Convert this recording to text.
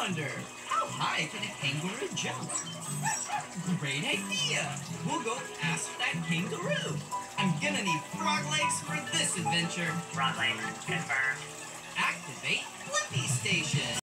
wonder, how high can a kangaroo jump? Great idea! We'll go ask that kangaroo. I'm gonna need frog legs for this adventure. Frog legs, confirmed. Activate Flippy Station.